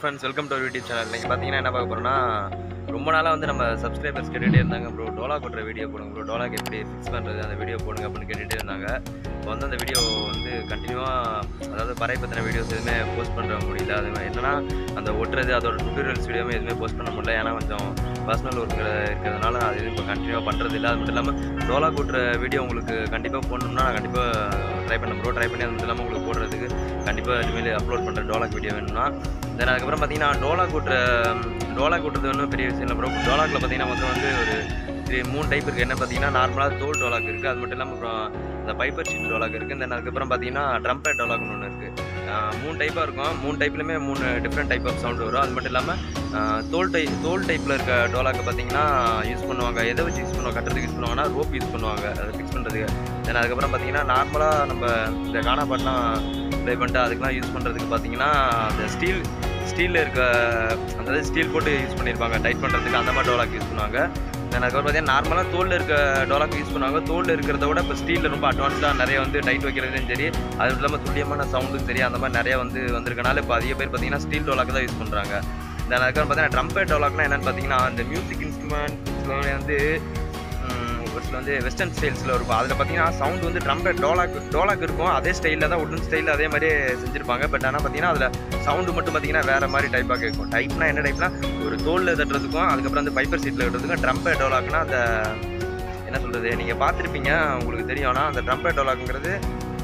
friends, welcome to our YouTube channel. இன்னைக்கு பாத்தீங்கன்னா என்ன பார்க்க போறோம்னா ரொம்ப நாளா வந்து நம்ம சப்ஸ்கிரைபர்ஸ் கேட்டுட்டே இருந்தாங்க bro டோலாக் ஓட்ற வீடியோ போடுங்க bro டோலாக் எப்படி ஃபிக்ஸ் பண்றது அந்த வீடியோ போடுங்க அப்படினு கேட்டுட்டே இருந்தாங்க. இப்போ வந்து அந்த வீடியோ வந்து கண்டினியூவா அதாவது பறை பத்தின வீடியோஸ் எதுவுமே போஸ்ட் பண்ண முடியல. அது என்னன்னா அந்த ஓட்டுறது அதோட டுட்டோரியல்ஸ் வீடியோமே எதுவுமே போஸ்ட் பண்ண முடியல. ஏன்னா கொஞ்சம் பர்சனல் ஒர்க் இருக்கிறதுனால அது எதுவும் இப்போ கண்டினியூவாக பண்ணுறது இல்லை. அது மட்டும் இல்லாமல் டோலாக் ஓட்டுற வீடியோ உங்களுக்கு கண்டிப்பாக போடணும்னா நான் கண்டிப்பாக ட்ரை பண்ண ப்ரோ ட்ரை பண்ணி அது மட்டும் இல்லாமல் உங்களுக்கு போடுறதுக்கு கண்டிப்பாக இனிமேல் அப்லோட் பண்ணுற டோலாக் வீடியோ வேணும்னா தென் அதுக்கப்புறம் பார்த்தீங்கன்னா டோலாக் ஓட்டுறது ஒன்றும் பெரிய விஷயம் இல்லை ப்ரோ. டோலாக்கில் பார்த்தீங்கன்னா மொத்தம் வந்து ஒரு 3 டைப் இருக்குது. என்ன பார்த்தீங்கன்னா நார்மலாக தோல் டோலாக் இருக்குது, அது மட்டும் இல்லாமல் அப்புறம் இந்த பைப்பர் ஷீட் டோலாக் இருக்குது, தென் அதுக்கப்புறம் பார்த்தீங்கன்னா ட்ரம்பெட் டோலாக்னு ஒன்று இருக்குது. 3 டைப்பாக இருக்கும். 3 டைப்லையுமே 3 டிஃப்ரெண்ட் டைப் ஆஃப் சவுண்ட் வரும். அது மட்டும் இல்லாமல் தோல் டைப்பில் இருக்க டோலாக்கை பார்த்தீங்கன்னா யூஸ் பண்ணுவாங்க. எதை வச்சு யூஸ் பண்ணுவாங்க கட்டுறதுக்கு யூஸ் பண்ணுவாங்கன்னா ரோப் யூஸ் பண்ணுவாங்க அதை ஃபிக்ஸ் பண்ணுறதுக்கு. தென் அதுக்கப்புறம் பார்த்தீங்கன்னா நார்மலாக நம்ம இந்த கானா பாட்டெலாம் ப்ளே பண்ணிட்டு அதுக்கெலாம் யூஸ் பண்ணுறதுக்கு பார்த்தீங்கன்னா அந்த ஸ்டீலில் இருக்க அதாவது ஸ்டீல் போட்டு யூஸ் பண்ணியிருப்பாங்க டைட் பண்ணுறதுக்கு, அந்த மாதிரி டோலாக் யூஸ் பண்ணுவாங்க. தென் அதுக்கப்புறம் பார்த்தீங்கன்னா நார்மலாக தோலில் இருக்க டோலாக் யூஸ் பண்ணுவாங்க. தோலில் இருக்கிறத விட இப்போ ஸ்டீலில் ரொம்ப அட்வான்ஸ்டாக நிறைய வந்து டைட் வைக்கிறதும் சரி, அதுவும் இல்லாமல் துல்லியமான சவுண்டும் சரி, அந்த மாதிரி நிறைய வந்து வந்திருக்கனால இப்போ அதிக பேர் பார்த்தீங்கன்னா ஸ்டீல் டோலாக் தான் யூஸ் பண்ணுறாங்க. தென் அதுக்கப்புறம் பார்த்தீங்கன்னா ட்ரம்பெட் டோலாக்னா என்னென்னு பார்த்தீங்கன்னா அந்த மியூசிக் இன்ஸ்ட்ருமெண்ட்ஸில் வந்து வந்து வெஸ்டர்ன் ஸ்டைல்ஸில் இருக்கும். அதில் பார்த்தீங்கன்னா சவுண்ட் வந்து ட்ரம்பெட் டோலாக் இருக்கும், அதே ஸ்டைலில் தான் உடன் ஸ்டைலில் அதே மாதிரியே செஞ்சுருப்பாங்க. பட் ஆனால் பார்த்தீங்கன்னா அதில் சவுண்டு மட்டும் பார்த்தீங்கன்னா வேறு மாதிரி டைப்பாக கேட்கும். டைப்னா என்ன டைப்னா ஒரு தோலில் தட்டுறதுக்கும் அதுக்கப்புறம் அந்த பைப்பர் சீட்டில் கட்டுறதுக்கும் ட்ரம்பெட் டோலாக்னா அந்த என்ன சொல்கிறது நீங்கள் பார்த்துருப்பீங்க உங்களுக்கு தெரியும். ஆனால் அந்த ட்ரம்பெட் டோலாக்ங்கிறது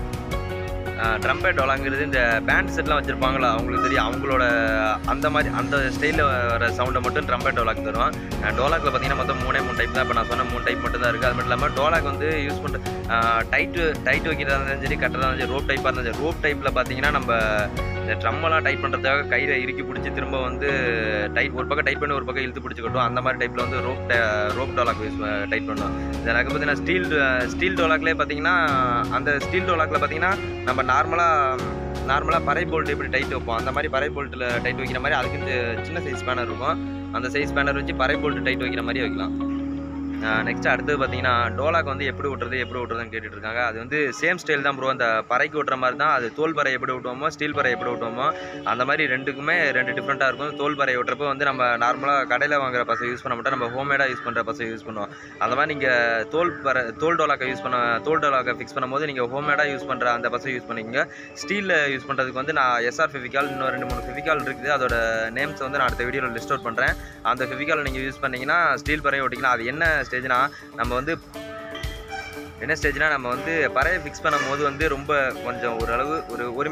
இந்த பேண்ட் செட்லாம் வச்சுருப்பாங்களா அவங்களுக்கு தெரியும். அவங்களோட அந்த மாதிரி அந்த ஸ்டைலில் வர சவுண்டை மட்டும் ட்ரம்பெட் டோலாக் தருவான். டோலாக்கில் பார்த்தீங்கன்னா மொத்தம் 3 டைப் தான். இப்போ நான் சொன்ன 3 டைப் மட்டும் தான் இருக்குது. அது மட்டும் இல்லாமல் டோலாக் வந்து யூஸ் பண்ணுற டைட் வைக்கிறதா இருந்தாலும் சரி, கட்டுறதா இருந்தாலும் சரி, ரோப் டைப்பாக இருந்தாலும் சரி. ரோப் டைப்பில் பார்த்தீங்கன்னா நம்ம இந்த ட்ரம்மெல்லாம் டைட் பண்ணுறதுக்காக கையில் இறுக்கி பிடிச்சி திரும்ப வந்து ஒரு பக்கம் டைட் பண்ணி ஒரு பக்கம் இழுத்து பிடிச்சி கட்டும். அந்த மாதிரி டைப்பில் வந்து ரோப் டோலாக் டைட் பண்ணுவோம். எனக்கு பார்த்தீங்கன்னா ஸ்டீல் டோலாக்லேயே பார்த்தீங்கன்னா அந்த ஸ்டீல் டோலாக்கில் பார்த்தீங்கன்னா நம்ம நார்மலாக பறை போல்ட் எப்படி டைட் வைப்போம் அந்த மாதிரி பறை போல்ட்டில் டைட் வைக்கிற மாதிரி அதுக்கு இந்த சின்ன சைஸ் ஸ்பேனர் இருக்கும். அந்த சைஸ் ஸ்பேனர் வச்சு பறை போல்ட் டைட் வைக்கிற மாதிரி வைக்கலாம். நெக்ஸ்ட் அடுத்தது பார்த்தீங்கன்னா டோலாக் வந்து எப்படி ஓட்டுறதுன்னு கேட்டுட்டு இருக்காங்க. அது வந்து சேம் ஸ்டைல் தான் ப்ரோ. அந்த பறைக்கு ஓட்டுற மாதிரி தான். அது தோல் பறை எப்படி ஓட்டுவோமோ ஸ்டீல் பறை எப்படி ஓட்டுவோமோ அந்த மாதிரி ரெண்டுக்குமே 2 டிஃப்ரெண்ட்டாக இருக்கும். தோல் பறை ஓட்டுறப்போ வந்து நம்ம நார்மலாக கடையில் வாங்குற பசை யூஸ் பண்ண மாட்டோம், நம்ம ஹோம்மேடாக யூஸ் பண்ணுற பசை யூஸ் பண்ணுவோம். அந்த மாதிரி நீங்கள் தோல் டோலாக்கை ஃபிக்ஸ் பண்ணும்போது நீங்கள் ஹோம்மேடாக யூஸ் பண்ணுற அந்த பசை யூஸ் பண்ணிக்கங்க. ஸ்டீலில் யூஸ் பண்ணுறதுக்கு வந்து நான் எஸ்ஆர் ஃபெவிகால் இன்னும் 2-3 ஃபெவிகால் இருக்குது. அதோட நேம்ஸ் வந்து நான் அடுத்த வீடியோவில் லிஸ்ட் அவுட் பண்ணுறேன். அந்த ஃபெவிகால் நீங்கள் யூஸ் பண்ணிங்கன்னா ஸ்டீல் பறையை ஓட்டிக்கலாம். அது என்ன ஸ்டேஜ்னா நம்ம வந்து பறையை ஃபிக்ஸ் பண்ணும்போது வந்து ரொம்ப கொஞ்சம் ஓரளவு ஒரு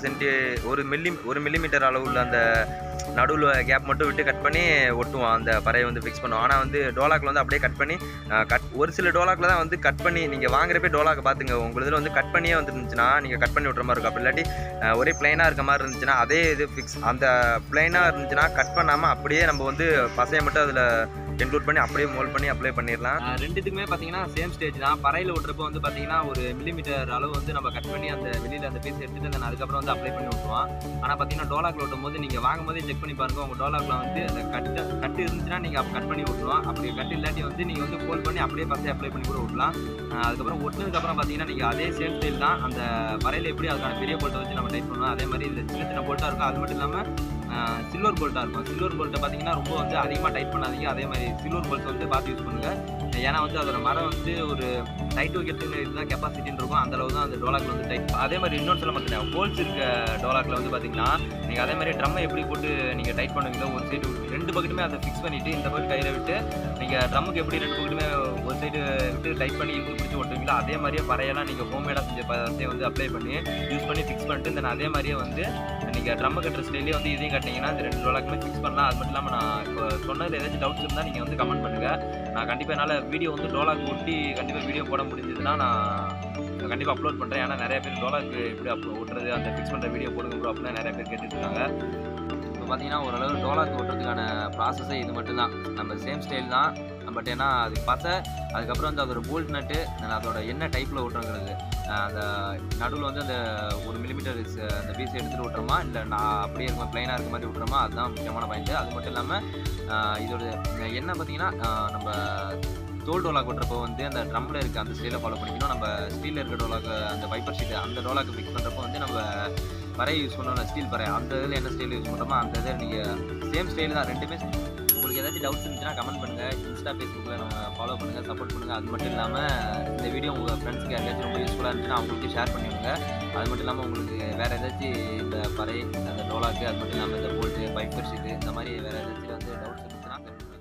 மில்லிமீட்டர் அளவு உள்ள அந்த நடுவில் கேப் மட்டும் விட்டு கட் பண்ணி ஒட்டுவோம். அந்த பறையை வந்து ஃபிக்ஸ் பண்ணுவோம். ஆனால் வந்து டோலாக்கில் வந்து அப்படியே கட் பண்ணி ஒரு சில டோலாக்கில் தான் வந்து கட் பண்ணி நீங்கள் வாங்குறப்பே டோலாக்கை பார்த்துங்க. உங்கள் வந்து கட் பண்ணியே வந்துருந்துச்சுன்னா நீங்கள் கட் பண்ணி விட்ற மாதிரி இருக்கும். அப்படி இல்லாட்டி ஒரே பிளைனாக இருக்க மாதிரி இருந்துச்சுன்னா அதே இது ஃபிக்ஸ் அந்த பிளைனாக இருந்துச்சுன்னா கட் பண்ணாமல் அப்படியே நம்ம வந்து பசையை மட்டும் அதில் இன்க்ளூட் பண்ணி அப்படியே மோல்ட் பண்ணி அப்ளை பண்ணிடலாம். ரெண்டுத்துக்குமே பார்த்தீங்கன்னா சேம் ஸ்டேஜ் தான். பறையில் ஓட்டுறப்போ வந்து பார்த்தீங்கன்னா ஒரு மில்லிமீட்டர் அளவு வந்து நம்ம கட் பண்ணி அந்த வெளியில் அந்த பீஸ் எடுத்துட்டு அதுக்கப்புறம் வந்து அப்ளை பண்ணி விட்டுருவோம். ஆனால் பார்த்தீங்கன்னா டோலாக்கில் ஓட்டும் போது நீங்கள் வாங்கும் போதே செக் பண்ணி பாருங்கள். உங்கள் டோலாக்கில் வந்து அந்த கட்டு இருந்துச்சுன்னா நீங்கள் அப்போ கட் பண்ணி விட்டுருவோம். அப்படி கட்டு இல்லாட்டி வந்து நீங்கள் வந்து ஃபோல்ட் பண்ணி அப்படியே பசை அப்ளை பண்ணி கூட விடலாம். அதுக்கப்புறம் ஒட்டினதுக்கப்புறம் பார்த்தீங்கன்னா நீங்கள் அதே சேம் ஸ்டைல் தான். அந்த பறையில் எப்படி அதுக்கான பெரிய போல்ட்டை வச்சு நம்ம டைட் பண்ணுவோம் அதே மாதிரி இதில் சின்ன போல்ட்டாக இருக்கும். அது மட்டும் இல்லாமல் சில்வர் போல்ட்டாக இருக்கும். சில்வர் போல்ட்டை பார்த்தீங்கன்னா ரொம்ப வந்து அதிகமாக டைட் பண்ணாதீங்க. அதே மாதிரி சில்வர் போல்ட்டை வந்து பார்த்து யூஸ் பண்ணுங்கள். ஏன்னா வந்து அதோட மரம் வந்து ஒரு டைட் வைக்கிறதுக்கு இதுதான் கெப்பாசிட்டின்னு இருக்கும். அந்தளவு தான் அந்த டோலாக்கில் வந்து டைட். அதே மாதிரி இன்னொரு சொல்ல மாட்டேன் ஹோல்ஸ் இருக்க டோலாக்கில் வந்து பார்த்தீங்கன்னா நீங்கள் அதே மாதிரி ட்ரம்மை எப்படி போட்டு நீங்கள் டைட் பண்ணுவீங்களோ ஒரு சைடு 2 பக்கெட்டுமே அதை ஃபிக்ஸ் பண்ணிவிட்டு இந்த பக்கம் கையில் விட்டு நீங்கள் ட்ரம்முக்கு எப்படி 2 பக்கெட்டுமே ஒரு சைடு விட்டு டைட் பண்ணி இழுத்து பிடிச்சி ஓட்டுவீங்களோ அதே மாதிரியே பறையெல்லாம் நீங்கள் ஹோம்மேடாக செஞ்ச பசையை வந்து அப்ளை பண்ணி யூஸ் பண்ணி ஃபிக்ஸ் பண்ணிட்டு தென் அதே மாதிரியே வந்து நீங்கள் ட்ரம்மை கட்டுற ஸ்டைலே வந்து இதையும் கட்டிங்கன்னா இந்த 2 டோலாக்குமே ஃபிக்ஸ் பண்ணலாம். அது மட்டும் இல்லாமல் நான் இப்போ சொன்னது ஏதாச்சும் டவுட்ஸ் இருந்தால் நீங்கள் வந்து கமெண்ட் பண்ணுங்கள். நான் கண்டிப்பாக என்னால் வீடியோ வந்து டோலாக் ஓட்டி கண்டிப்பாக வீடியோ போட முடிஞ்சதுன்னா நான் கண்டிப்பாக அப்லோட் பண்ணுறேன். ஏன்னா நிறைய பேர் டோலாக்கு எப்படி ஓட்டுறது அந்த ஃபிக்ஸ் பண்ணுற வீடியோ போடுங்க ப்ரோ அப்படின்னு நிறைய பேர் கேட்டுருக்காங்க. இப்போ பார்த்தீங்கன்னா ஓரளவு டோலாக் ஓட்டுறதுக்கான ப்ராசஸே இது மட்டும் தான். நம்ம சேம் ஸ்டைல் தான். பட் ஏன்னா அது பசை அதுக்கப்புறம் வந்து அதோட போல்ட் நட்டு அதோட என்ன டைப்பில் ஓட்டுறங்கிறது அந்த நடுவில் வந்து அந்த 1 மில்லிமீட்டர் அந்த பீஸை எடுத்துகிட்டு விட்டுறோமா இல்லை நான் அப்படியே இருக்க ப்ளைனாக இருக்க மாதிரி விட்டுறோமா அதுதான் முக்கியமான பாயிண்ட்டு. அது மட்டும் இல்லாமல் இதோட என்ன பார்த்தீங்கன்னா நம்ம தோல் டோலாக் ஓட்டுறப்போ வந்து அந்த ட்ரம்மில் இருக்க அந்த ஸ்டைலை ஃபாலோ பண்ணிக்கணும். நம்ம ஸ்டீலில் இருக்க டோலாக்கு அந்த பைப்பர் ஷீட்டு அந்த டோலாக்கு ஃபிக்ஸ் பண்ணுறப்போ வந்து நம்ம பறை யூஸ் பண்ணோம்ல ஸ்டீல் பறை, அந்த இதில் என்ன ஸ்டைல் யூஸ் பண்ணுறோமோ அந்த இதில் நீங்கள் சேம் ஸ்டைல் தான் ரெண்டுமே. உங்களுக்கு ஏதாச்சும் டவுட்ஸ் இருந்துச்சுன்னா கமெண்ட் பண்ணுங்கள். இன்ஸ்டா ஃபேஸ்புக்கில் நம்ம ஃபாலோ பண்ணுங்கள், சப்போர்ட் பண்ணுங்கள். அது மட்டும் இல்லாமல் இந்த வீடியோ உங்கள் ஃப்ரெண்ட்ஸுக்கு யாருக்காச்சும் ரொம்ப யூஸ்ஃபுல்லாக இருந்துச்சுன்னா அவங்களுக்கு ஷேர் பண்ணி விடுங்க. அது மட்டும் இல்லாமல் உங்களுக்கு வேறு ஏதாச்சும் இந்த பறை, அந்த டோலாக்கு, அது மட்டும் இல்லாமல் இந்த போல்ட்டு, பைப்பர் ஷீட்டு, இந்த மாதிரி வேறு ஏதாச்சும் வந்து டவுட்ஸ் இருந்துச்சுன்னா